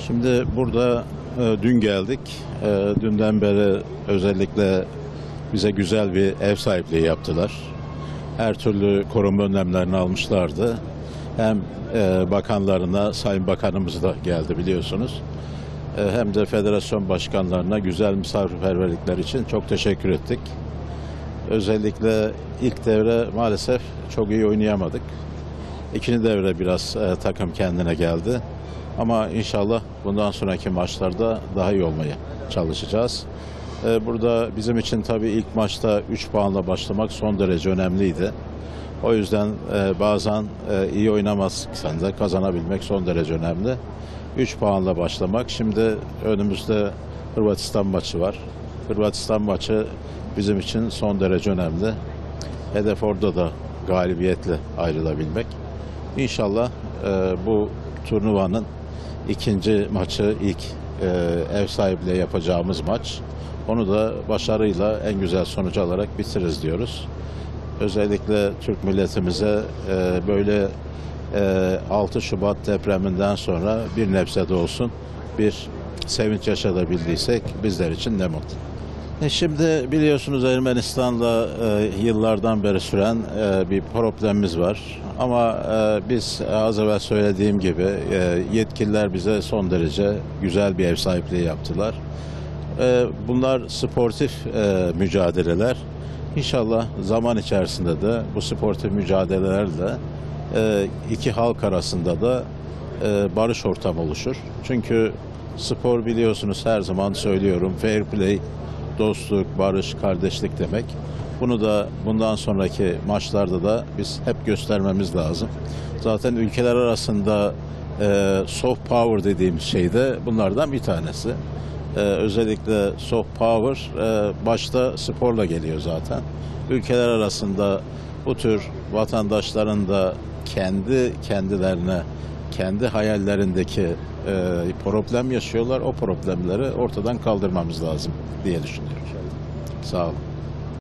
Şimdi burada dün geldik. Dünden beri özellikle bize güzel bir ev sahipliği yaptılar. Her türlü koruma önlemlerini almışlardı. Hem bakanlarına, Sayın Bakanımız da geldi biliyorsunuz. Hem de federasyon başkanlarına güzel misafirperverlikler için çok teşekkür ettik. Özellikle ilk devre maalesef çok iyi oynayamadık. İkinci devre biraz takım kendine geldi. Ama inşallah bundan sonraki maçlarda daha iyi olmaya çalışacağız. Burada bizim için tabii ilk maçta 3 puanla başlamak son derece önemliydi. O yüzden bazen iyi oynamazsan da kazanabilmek son derece önemli. 3 puanla başlamak. Şimdi önümüzde Hırvatistan maçı var. Hırvatistan maçı bizim için son derece önemli. Hedef orada da galibiyetle ayrılabilmek. İnşallah bu turnuvanın ikinci maçı ilk ev sahipliği yapacağımız maç. Onu da başarıyla en güzel sonucu alarak bitiririz diyoruz. Özellikle Türk milletimize böyle 6 Şubat depreminden sonra bir nebze de olsun bir sevinç yaşatabildiysek bizler için ne mutlu. Şimdi biliyorsunuz Ermenistan'la yıllardan beri süren bir problemimiz var. Ama biz az evvel söylediğim gibi yetkililer bize son derece güzel bir ev sahipliği yaptılar. Bunlar sportif mücadeleler. İnşallah zaman içerisinde de bu sportif mücadelelerle iki halk arasında da barış ortamı oluşur. Çünkü spor biliyorsunuz her zaman söylüyorum fair play, dostluk, barış, kardeşlik demek. Bunu da bundan sonraki maçlarda da biz hep göstermemiz lazım. Zaten ülkeler arasında soft power dediğimiz şey de bunlardan bir tanesi. Özellikle soft power başta sporla geliyor zaten. Ülkeler arasında bu tür vatandaşların da kendilerine, kendi hayallerindeki problem yaşıyorlar. O problemleri ortadan kaldırmamız lazım diye düşünüyorum. Sağ olun.